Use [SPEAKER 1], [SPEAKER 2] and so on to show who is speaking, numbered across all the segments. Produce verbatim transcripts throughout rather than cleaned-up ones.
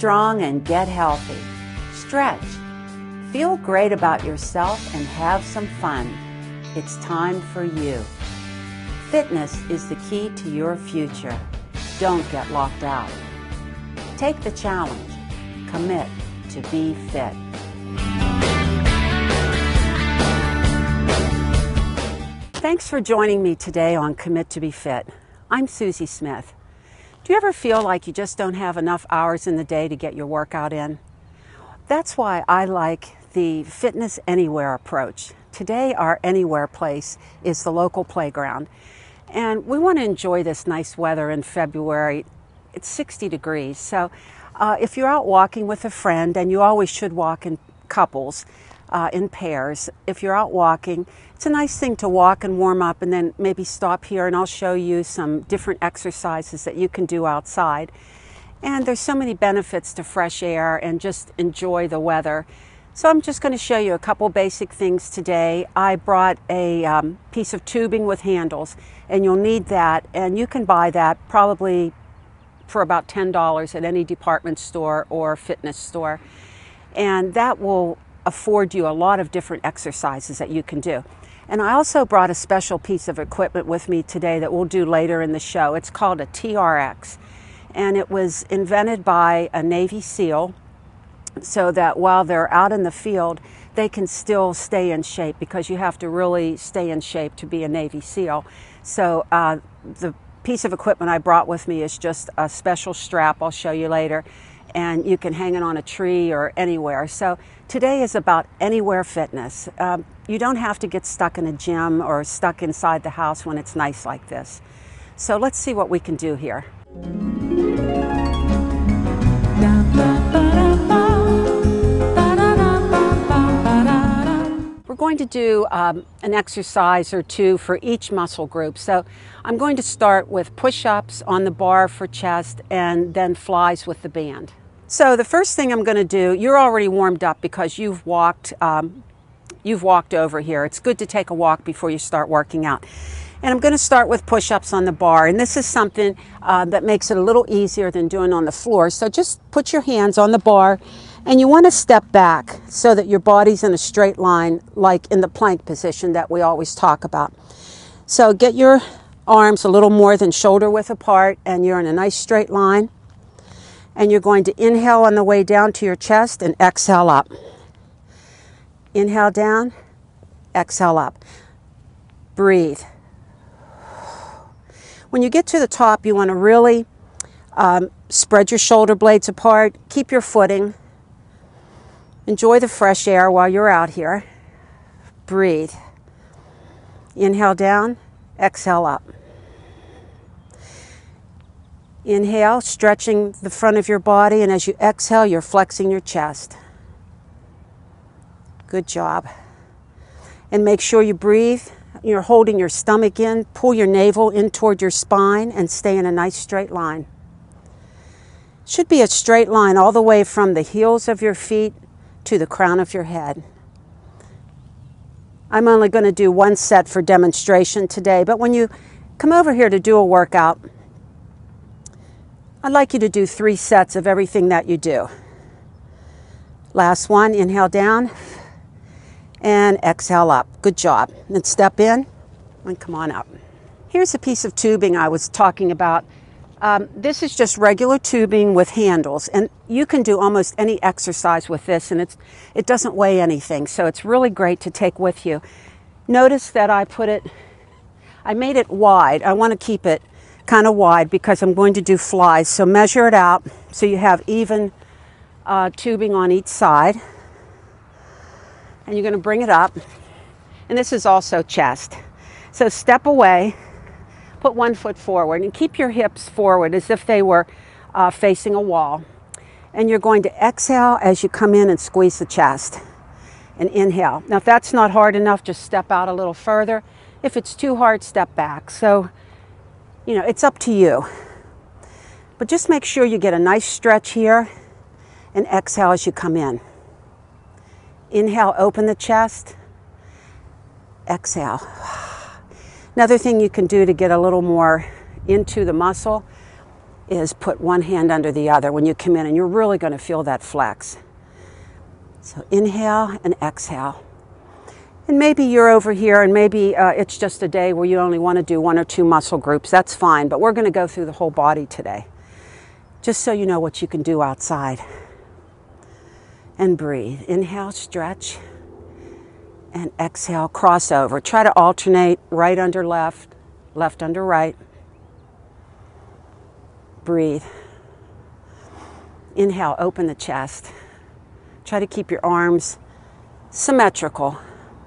[SPEAKER 1] strong and get healthy. Stretch. Feel great about yourself and have some fun. It's time for you. Fitness is the key to your future. Don't get locked out. Take the challenge. Commit to be fit. Thanks for joining me today on Commit to be Fit. I'm Susie Smith. Do you ever feel like you just don't have enough hours in the day to get your workout in? That's why I like the Fitness Anywhere approach. Today our Anywhere place is the local playground. And we want to enjoy this nice weather in February. It's sixty degrees. So uh, if you're out walking with a friend, and you always should walk in couples, uh, in pairs, if you're out walking, it's a nice thing to walk and warm up and then maybe stop here and I'll show you some different exercises that you can do outside. And there's so many benefits to fresh air and just enjoy the weather. So I'm just going to show you a couple basic things today. I brought a um, piece of tubing with handles, and you'll need that, and you can buy that probably for about ten dollars at any department store or fitness store. And that will afford you a lot of different exercises that you can do. And I also brought a special piece of equipment with me today that we'll do later in the show. It's called a T R X, and it was invented by a Navy SEAL, so that while they're out in the field, they can still stay in shape, because you have to really stay in shape to be a Navy SEAL. So uh, the piece of equipment I brought with me is just a special strap I'll show you later, and you can hang it on a tree or anywhere. So today is about anywhere fitness. Um, you don't have to get stuck in a gym or stuck inside the house when it's nice like this. So let's see what we can do here. We're going to do um, an exercise or two for each muscle group. So I'm going to start with push-ups on the bar for chest and then flies with the band. So the first thing I'm going to do, you're already warmed up because you've walked, um, you've walked over here. It's good to take a walk before you start working out. And I'm going to start with push-ups on the bar. And this is something uh, that makes it a little easier than doing on the floor. So just put your hands on the bar, and you want to step back so that your body's in a straight line, like in the plank position that we always talk about. So get your arms a little more than shoulder width apart, and you're in a nice straight line. And you're going to inhale on the way down to your chest and exhale up. Inhale down, exhale up. Breathe. When you get to the top, you want to really um, spread your shoulder blades apart, keep your footing. Enjoy the fresh air while you're out here. Breathe. Inhale down, exhale up. Inhale, stretching the front of your body, and as you exhale, you're flexing your chest. Good job. And make sure you breathe. You're holding your stomach in, pull your navel in toward your spine, and stay in a nice straight line. Should be a straight line all the way from the heels of your feet to the crown of your head. I'm only going to do one set for demonstration today, but when you come over here to do a workout, I'd like you to do three sets of everything that you do. Last one, inhale down and exhale up. Good job. Then step in and come on up. Here's a piece of tubing I was talking about. Um, this is just regular tubing with handles, and you can do almost any exercise with this, and it's, it doesn't weigh anything, so it's really great to take with you. Notice that I put it, I made it wide. I want to keep it kind of wide because I'm going to do flies, so measure it out so you have even uh, tubing on each side. And you're going to bring it up, and this is also chest. So step away. Put one foot forward and keep your hips forward as if they were uh, facing a wall. And you're going to exhale as you come in and squeeze the chest. And inhale. Now if that's not hard enough, just step out a little further. If it's too hard, step back. So, you know, it's up to you. But just make sure you get a nice stretch here and exhale as you come in. Inhale, open the chest. Exhale. Another thing you can do to get a little more into the muscle is put one hand under the other when you come in, and you're really going to feel that flex. So inhale and exhale. And maybe you're over here and maybe uh, it's just a day where you only want to do one or two muscle groups. That's fine, but we're going to go through the whole body today, just so you know what you can do outside. And breathe. Inhale, stretch, and exhale, crossover. Try to alternate right under left, left under right. Breathe. Inhale, open the chest. Try to keep your arms symmetrical.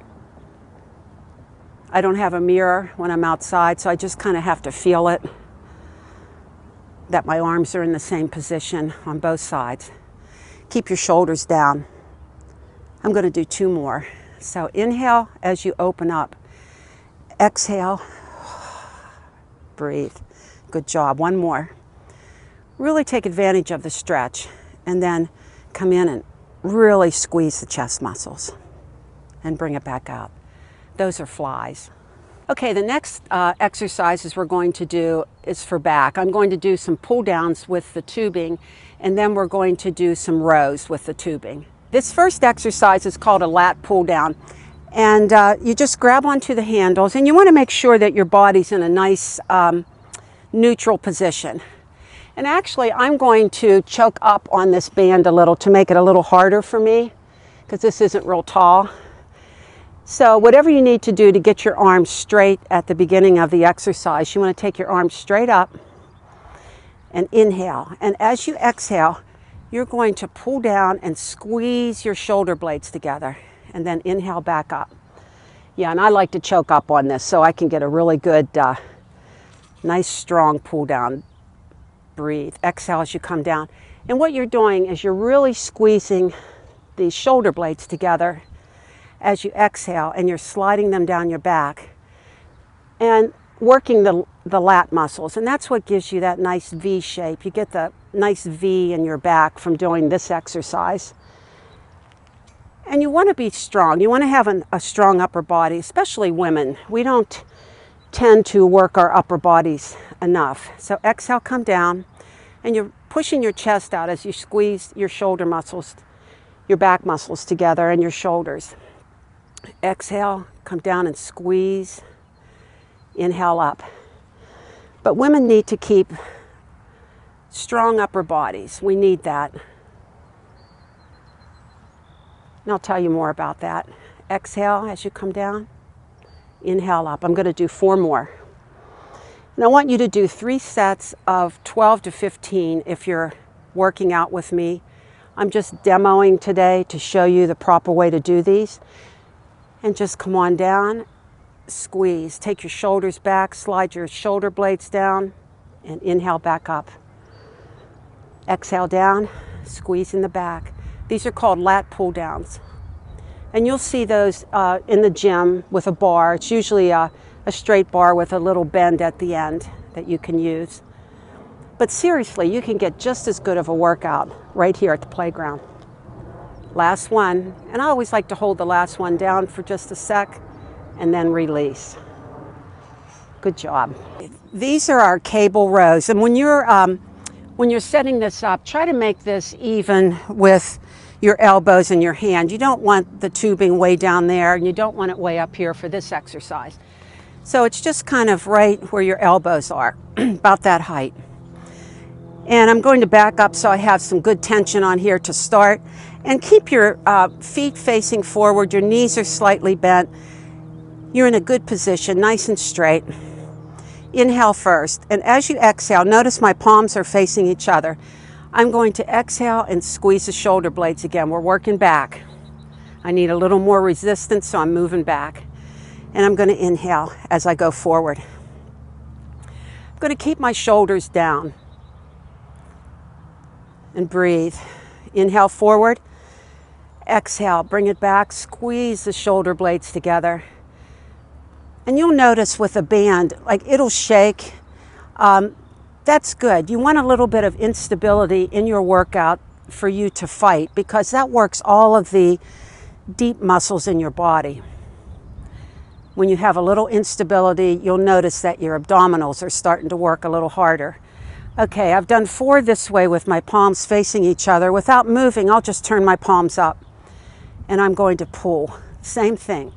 [SPEAKER 1] I don't have a mirror when I'm outside, so I just kind of have to feel it, that my arms are in the same position on both sides. Keep your shoulders down. I'm going to do two more. So inhale as you open up. Exhale. Breathe. Good job. One more. Really take advantage of the stretch, and then come in and really squeeze the chest muscles and bring it back out. Those are flies. Okay, the next uh, exercises we're going to do is for back. I'm going to do some pull downs with the tubing, and then we're going to do some rows with the tubing. This first exercise is called a lat pull down, and uh, you just grab onto the handles, and you want to make sure that your body's in a nice um, neutral position. And actually, I'm going to choke up on this band a little to make it a little harder for me, because this isn't real tall. So whatever you need to do to get your arms straight at the beginning of the exercise, you want to take your arms straight up and inhale. And as you exhale, you're going to pull down and squeeze your shoulder blades together, and then inhale back up. Yeah, and I like to choke up on this so I can get a really good, uh, nice strong pull down. Breathe. Exhale as you come down. And what you're doing is you're really squeezing the shoulder blades together as you exhale, and you're sliding them down your back and working the, the lat muscles. And that's what gives you that nice V shape. You get the nice V in your back from doing this exercise. And you want to be strong. You want to have an, a strong upper body, especially women. We don't tend to work our upper bodies enough. So exhale, come down, and you're pushing your chest out as you squeeze your shoulder muscles, your back muscles together, and your shoulders. Exhale, come down and squeeze. Inhale up. But women need to keep strong upper bodies. We need that. And I'll tell you more about that. Exhale as you come down. Inhale up. I'm going to do four more. And I want you to do three sets of twelve to fifteen if you're working out with me. I'm just demoing today to show you the proper way to do these. And just come on down, squeeze. Take your shoulders back, slide your shoulder blades down, and inhale back up. Exhale down, squeeze in the back. These are called lat pull downs. And you'll see those uh, in the gym with a bar. It's usually a, a straight bar with a little bend at the end that you can use. But seriously, you can get just as good of a workout right here at the playground. Last one, and I always like to hold the last one down for just a sec and then release. Good job. These are our cable rows, and when you're um, when you're setting this up, try to make this even with your elbows and your hand. You don't want the tubing way down there, and you don't want it way up here for this exercise. So it's just kind of right where your elbows are, about that height. And I'm going to back up so I have some good tension on here to start. And keep your uh, feet facing forward. Your knees are slightly bent. You're in a good position, nice and straight. Inhale first. And as you exhale, notice my palms are facing each other. I'm going to exhale and squeeze the shoulder blades again. We're working back. I need a little more resistance, so I'm moving back. And I'm going to inhale as I go forward. I'm going to keep my shoulders down. And breathe. Inhale forward. Exhale, bring it back. Squeeze the shoulder blades together. And you'll notice with a band, like it'll shake. Um, that's good. You want a little bit of instability in your workout for you to fight, because that works all of the deep muscles in your body. When you have a little instability, you'll notice that your abdominals are starting to work a little harder. Okay, I've done four this way with my palms facing each other. Without moving, I'll just turn my palms up and I'm going to pull. Same thing.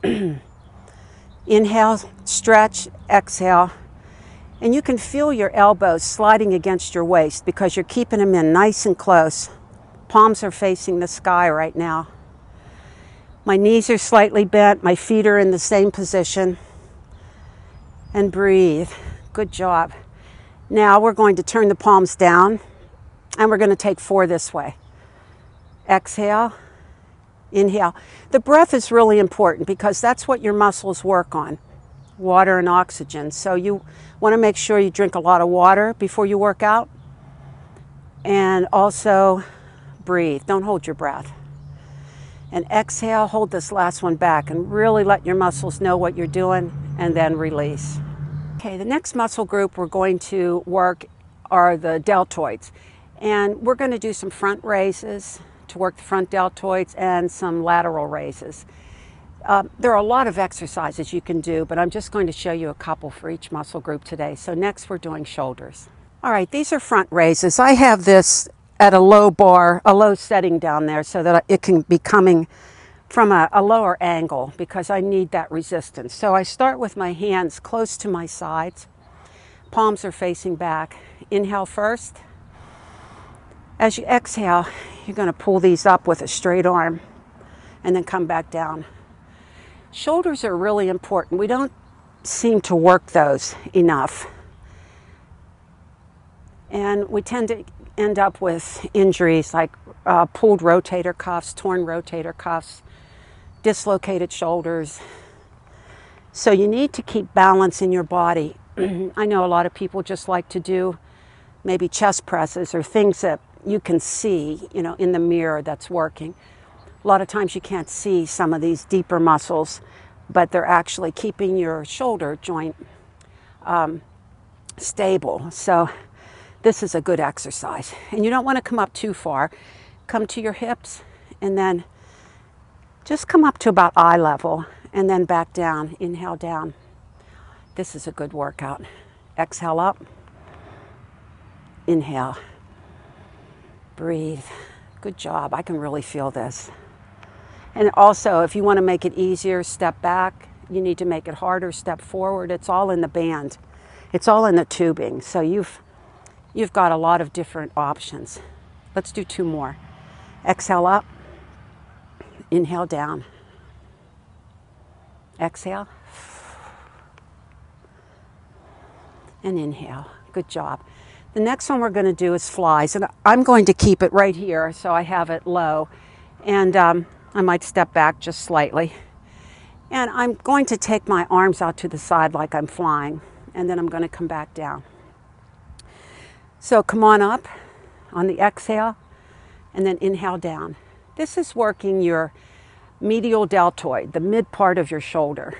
[SPEAKER 1] Inhale, stretch, exhale. And you can feel your elbows sliding against your waist because you're keeping them in nice and close. Palms are facing the sky right now. My knees are slightly bent. My feet are in the same position. And breathe. Good job. Now we're going to turn the palms down and we're going to take four this way. Exhale, inhale. The breath is really important because that's what your muscles work on, water and oxygen. So you want to make sure you drink a lot of water before you work out, and also breathe. Don't hold your breath. And exhale, hold this last one back and really let your muscles know what you're doing, and then release. Okay, the next muscle group we're going to work are the deltoids. And we're going to do some front raises to work the front deltoids and some lateral raises. Uh, there are a lot of exercises you can do, but I'm just going to show you a couple for each muscle group today. So next we're doing shoulders. All right, these are front raises. I have this at a low bar, a low setting down there so that it can be coming from a, a lower angle because I need that resistance. So I start with my hands close to my sides. Palms are facing back. Inhale first. As you exhale, you're going to pull these up with a straight arm and then come back down. Shoulders are really important. We don't seem to work those enough. And we tend to end up with injuries like uh, pulled rotator cuffs, torn rotator cuffs, dislocated shoulders. So you need to keep balance in your body. I know a lot of people just like to do maybe chest presses or things that you can see, you know, in the mirror that's working. A lot of times you can't see some of these deeper muscles, but they're actually keeping your shoulder joint um, stable. So this is a good exercise. And you don't want to come up too far. Come to your hips and then just come up to about eye level and then back down. Inhale down. This is a good workout. Exhale up. Inhale. Breathe. Good job. I can really feel this. And also, if you want to make it easier, step back. You need to make it harder, step forward. It's all in the band. It's all in the tubing. So you've, you've got a lot of different options. Let's do two more. Exhale up. Inhale down. Exhale. And inhale. Good job. The next one we're going to do is flies. And I'm going to keep it right here so I have it low. And um, I might step back just slightly. And I'm going to take my arms out to the side like I'm flying. And then I'm going to come back down. So come on up on the exhale. And then inhale down. This is working your medial deltoid, the mid part of your shoulder.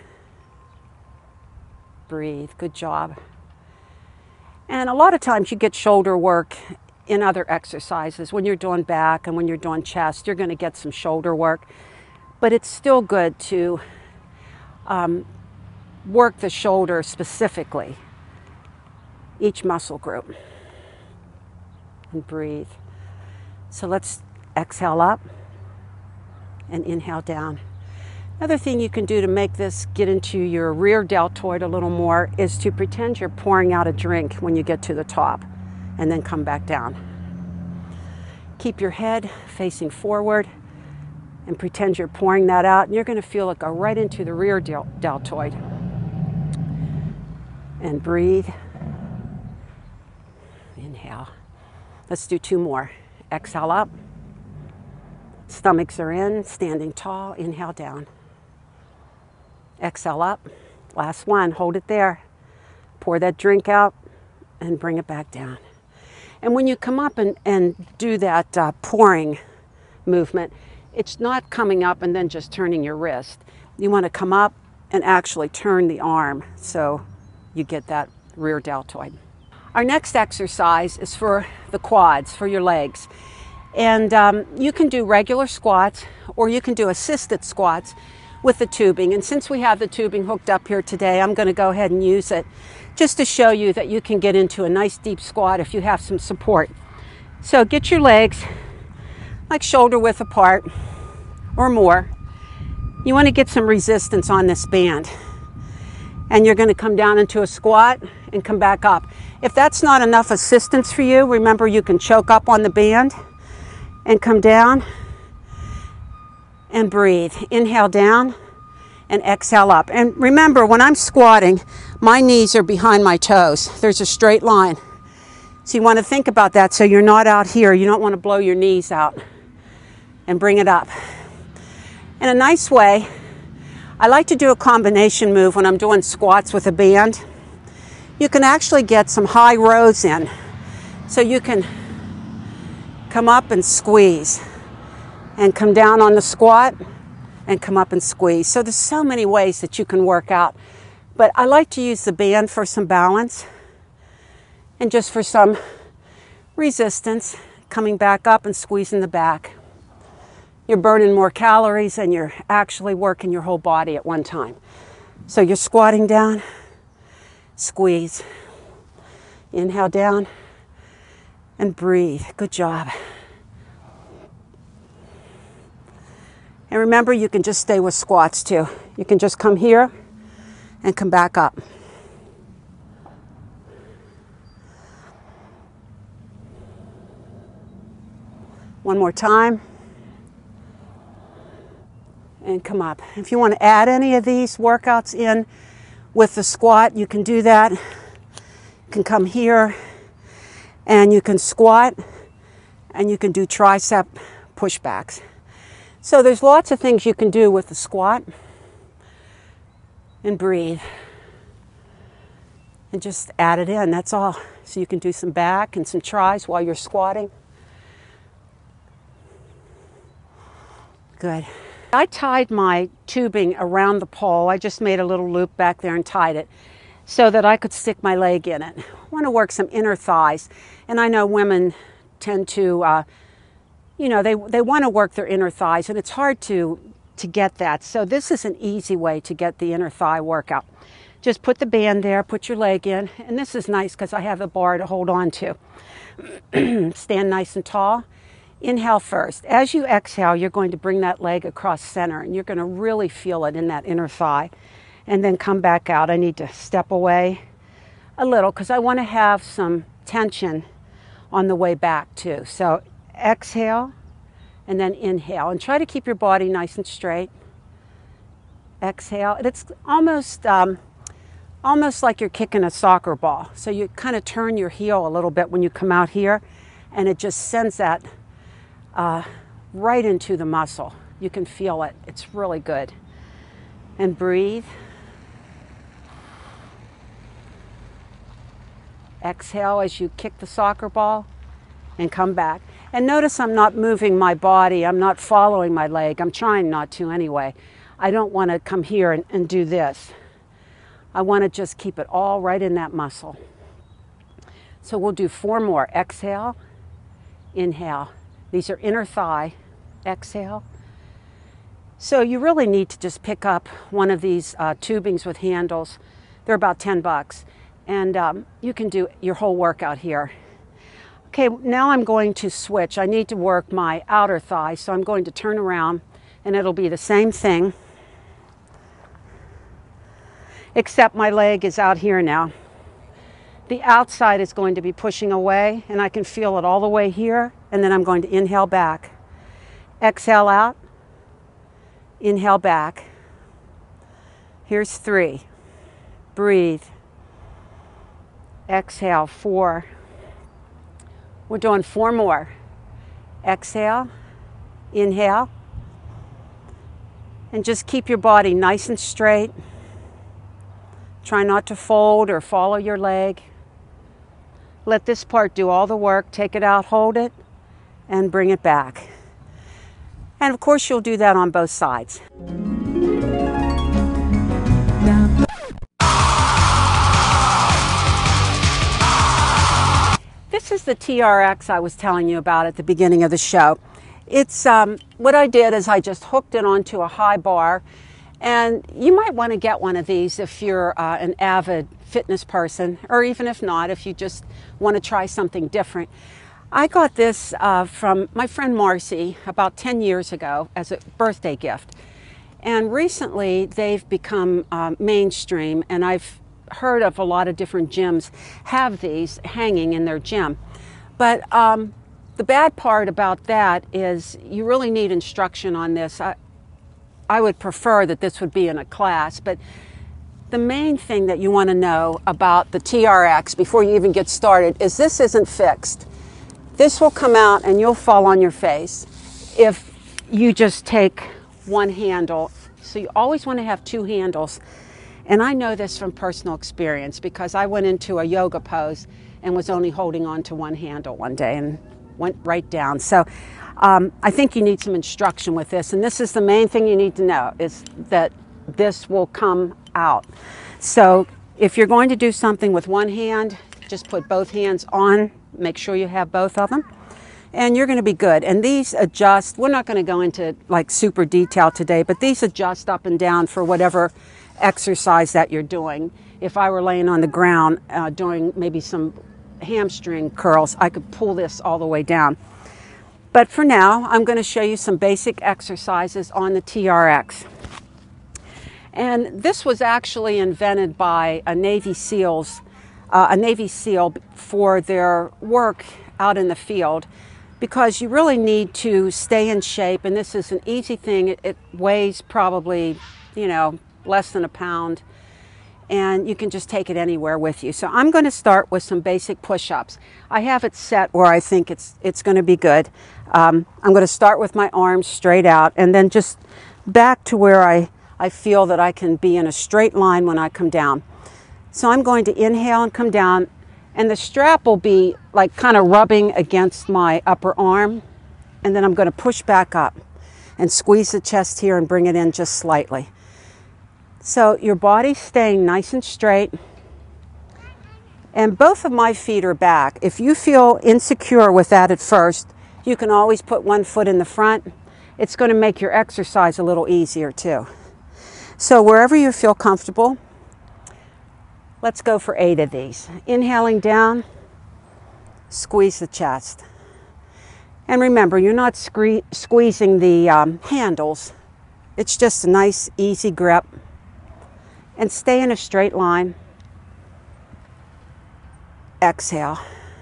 [SPEAKER 1] Breathe. Good job. And a lot of times you get shoulder work in other exercises. When you're doing back and when you're doing chest, you're going to get some shoulder work. But it's still good to um, work the shoulder specifically, each muscle group. And breathe. So let's exhale up and inhale down. Another thing you can do to make this get into your rear deltoid a little more is to pretend you're pouring out a drink when you get to the top and then come back down. Keep your head facing forward and pretend you're pouring that out, and you're going to feel it go right into the rear del- deltoid. And breathe. Inhale. Let's do two more. Exhale up. Stomachs are in, standing tall. Inhale down. Exhale up. Last one. Hold it there. Pour that drink out and bring it back down. And when you come up and, and do that uh, pouring movement, it's not coming up and then just turning your wrist. You want to come up and actually turn the arm so you get that rear deltoid. Our next exercise is for the quads, for your legs. And um, you can do regular squats or you can do assisted squats with the tubing. And since we have the tubing hooked up here today, I'm going to go ahead and use it just to show you that you can get into a nice deep squat if you have some support. So get your legs like shoulder width apart or more. You want to get some resistance on this band. And you're going to come down into a squat and come back up. If that's not enough assistance for you, remember you can choke up on the band and come down and breathe. Inhale down and exhale up. And remember, when I'm squatting, my knees are behind my toes. There's a straight line. So you want to think about that so you're not out here. You don't want to blow your knees out. And bring it up. In a nice way, I like to do a combination move when I'm doing squats with a band. You can actually get some high rows in. So you can come up and squeeze. And come down on the squat and come up and squeeze. So there's so many ways that you can work out. But I like to use the band for some balance and just for some resistance, coming back up and squeezing the back. You're burning more calories and you're actually working your whole body at one time. So you're squatting down, squeeze. Inhale down and breathe. Good job. And remember, you can just stay with squats too. You can just come here and come back up. One more time. And come up. If you want to add any of these workouts in with the squat, you can do that. You can come here and you can squat and you can do tricep pushbacks. So there's lots of things you can do with the squat. And breathe. And just add it in, that's all. So you can do some back and some tris while you're squatting. Good. I tied my tubing around the pole. I just made a little loop back there and tied it so that I could stick my leg in it. I want to work some inner thighs. And I know women tend to, uh, you know, they, they want to work their inner thighs, and it's hard to, to get that. So this is an easy way to get the inner thigh workout. Just put the band there, put your leg in, and this is nice because I have a bar to hold on to. Stand nice and tall. Inhale first. As you exhale, you're going to bring that leg across center, and you're going to really feel it in that inner thigh. And then come back out. I need to step away a little because I want to have some tension on the way back too. So exhale and then inhale. And try to keep your body nice and straight. Exhale. It's almost, um, almost like you're kicking a soccer ball. So you kind of turn your heel a little bit when you come out here, and it just sends that uh, right into the muscle. You can feel it. It's really good. And breathe. Exhale as you kick the soccer ball and come back. And notice I'm not moving my body. I'm not following my leg. I'm trying not to anyway. I don't want to come here and, and do this. I want to just keep it all right in that muscle. So we'll do four more. Exhale, inhale. These are inner thigh. Exhale. So you really need to just pick up one of these uh, tubings with handles. They're about ten bucks. And um, you can do your whole workout here. Okay, now I'm going to switch. I need to work my outer thigh, so I'm going to turn around, and it'll be the same thing, except my leg is out here now. The outside is going to be pushing away, and I can feel it all the way here, and then I'm going to inhale back. Exhale out, inhale back. Here's three. Breathe. Exhale, four. We're doing four more. Exhale, inhale, and just keep your body nice and straight. Try not to fold or follow your leg. Let this part do all the work. Take it out, hold it, and bring it back. And of course, you'll do that on both sides. This is the T R X I was telling you about at the beginning of the show. It's um, what I did is I just hooked it onto a high bar, And you might want to get one of these if you're uh, an avid fitness person, or even if not, if you just want to try something different. I got this uh, from my friend Marcy about ten years ago as a birthday gift. And recently they've become uh, mainstream, and I've heard of a lot of different gyms have these hanging in their gym. But um, the bad part about that is you really need instruction on this. I, I would prefer that this would be in a class, but the main thing that you want to know about the T R X before you even get started is this isn't fixed. This will come out and you'll fall on your face if you just take one handle. So you always want to have two handles. And I know this from personal experience because I went into a yoga pose and was only holding on to one handle one day and went right down. So um, I think you need some instruction with this. And this is the main thing you need to know, is that this will come out. So if you're going to do something with one hand, just put both hands on. Make sure you have both of them. And you're going to be good. And these adjust. We're not going to go into like super detail today, but these adjust up and down for whatever exercise that you're doing. If I were laying on the ground uh, doing maybe some hamstring curls, I could pull this all the way down. But for now, I'm going to show you some basic exercises on the T R X. And this was actually invented by a Navy SEALs, uh, a Navy SEAL for their work out in the field, because you really need to stay in shape. And this is an easy thing. It, it weighs probably, you know, less than a pound. And you can just take it anywhere with you. So I'm going to start with some basic push-ups. I have it set where I think it's it's going to be good. Um, I'm going to start with my arms straight out and then just back to where I, I feel that I can be in a straight line when I come down. So I'm going to inhale and come down, and the strap will be like kind of rubbing against my upper arm, and then I'm going to push back up and squeeze the chest here and bring it in just slightly. So your body's staying nice and straight, and both of my feet are back. If you feel insecure with that at first, you can always put one foot in the front. It's going to make your exercise a little easier too. So wherever you feel comfortable, let's go for eight of these. Inhaling down, squeeze the chest. And remember, you're not sque- squeezing the um, handles. It's just a nice, easy grip. And stay in a straight line. Exhale.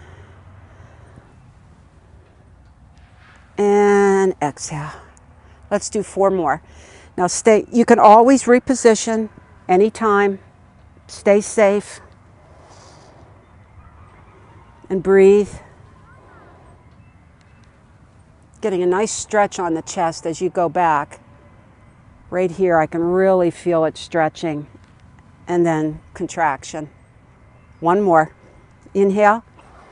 [SPEAKER 1] And exhale. Let's do four more. Now stay, you can always reposition anytime. Stay safe. And breathe. Getting a nice stretch on the chest as you go back. Right here, I can really feel it stretching. And then contraction. One more. Inhale.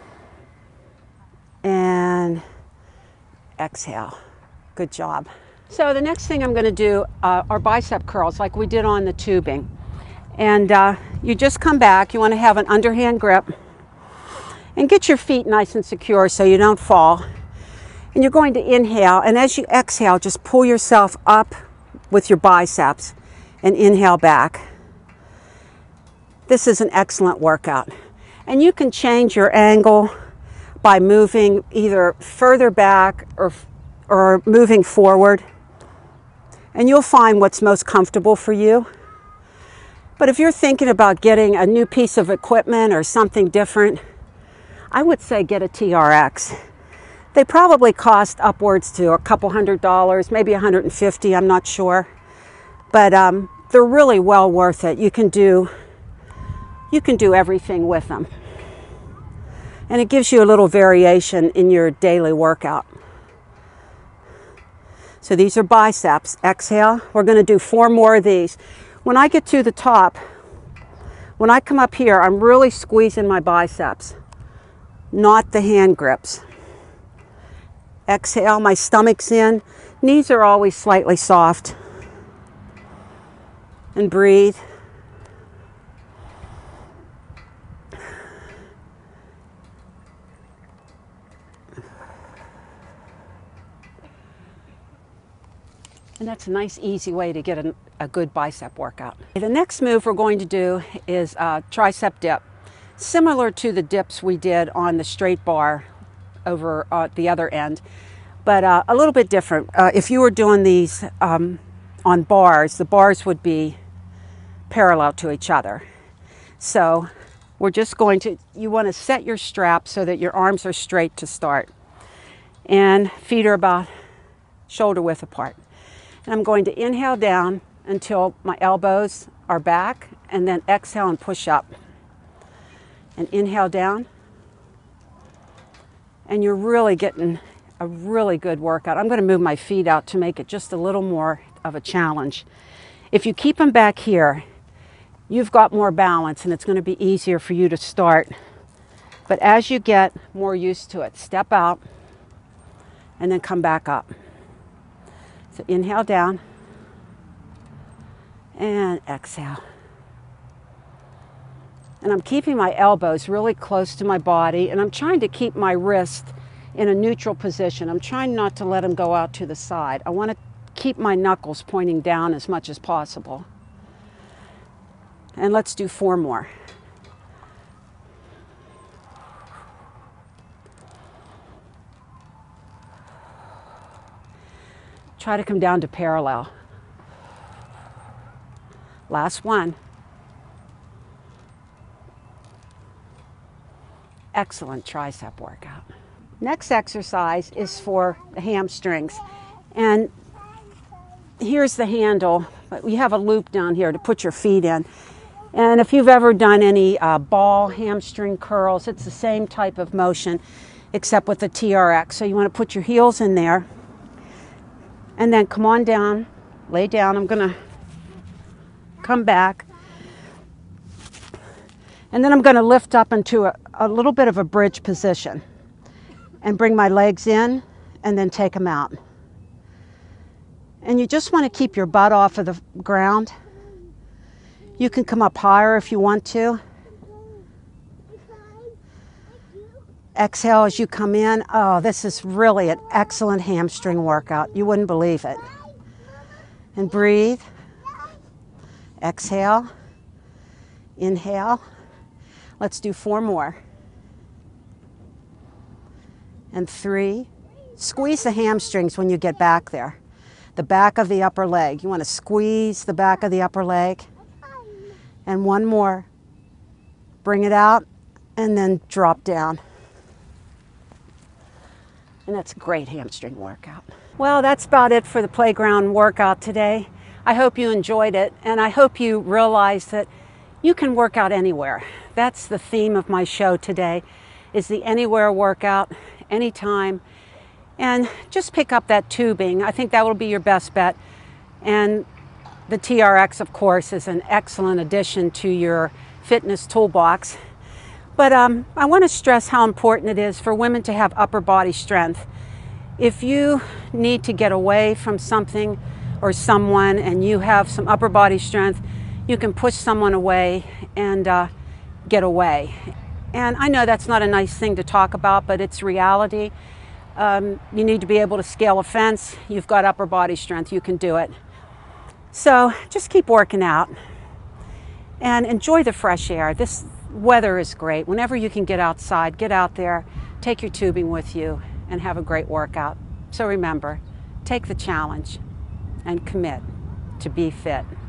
[SPEAKER 1] And exhale. Good job. So the next thing I'm going to do uh, are bicep curls like we did on the tubing. And uh, you just come back. You want to have an underhand grip. And get your feet nice and secure so you don't fall. And you're going to inhale. And as you exhale, just pull yourself up with your biceps and inhale back. This is an excellent workout. And you can change your angle by moving either further back or, or moving forward. And you'll find what's most comfortable for you. But if you're thinking about getting a new piece of equipment or something different, I would say get a T R X. They probably cost upwards to a couple hundred dollars, maybe one hundred fifty, I'm not sure. But um, they're really well worth it. You can do You can do everything with them. And it gives you a little variation in your daily workout. So these are biceps. Exhale. We're going to do four more of these. When I get to the top, when I come up here, I'm really squeezing my biceps, not the hand grips. Exhale, my stomach's in. Knees are always slightly soft. And breathe. And that's a nice, easy way to get a, a good bicep workout. The next move we're going to do is a tricep dip. Similar to the dips we did on the straight bar over uh, the other end, but uh, a little bit different. Uh, if you were doing these um, on bars, the bars would be parallel to each other. So we're just going to, you want to set your strap so that your arms are straight to start. And feet are about shoulder width apart. And I'm going to inhale down until my elbows are back, and then exhale and push up. And inhale down. And you're really getting a really good workout. I'm going to move my feet out to make it just a little more of a challenge. If you keep them back here, you've got more balance and it's going to be easier for you to start. But as you get more used to it, step out and then come back up. So inhale down and exhale. And I'm keeping my elbows really close to my body, and I'm trying to keep my wrist in a neutral position. I'm trying not to let them go out to the side. I want to keep my knuckles pointing down as much as possible. And let's do four more. Try to come down to parallel. Last one. Excellent tricep workout. Next exercise is for the hamstrings. And here's the handle. We have a loop down here to put your feet in. And if you've ever done any uh, ball hamstring curls, it's the same type of motion except with the T R X. So you want to put your heels in there and then come on down, lay down. I'm going to come back. And then I'm going to lift up into a, a little bit of a bridge position and bring my legs in and then take them out. And you just want to keep your butt off of the ground. You can come up higher if you want to. Exhale as you come in. Oh, this is really an excellent hamstring workout. You wouldn't believe it. And breathe. Exhale. Inhale. Let's do four more. And three. Squeeze the hamstrings when you get back there. The back of the upper leg. You want to squeeze the back of the upper leg. And one more. Bring it out and then drop down. And that's a great hamstring workout. Well, that's about it for the playground workout today. I hope you enjoyed it, and I hope you realize that you can work out anywhere. That's the theme of my show today, is the anywhere workout, anytime. And just pick up that tubing. I think that will be your best bet. And the T R X, of course, is an excellent addition to your fitness toolbox. But um, I want to stress how important it is for women to have upper body strength. If you need to get away from something or someone and you have some upper body strength, you can push someone away and uh, get away. And I know that's not a nice thing to talk about, but it's reality. Um, you need to be able to scale a fence. You've got upper body strength. You can do it. So just keep working out and enjoy the fresh air. This weather is great. Whenever you can get outside, get out there, take your tubing with you, and have a great workout. So remember, take the challenge and commit to be fit.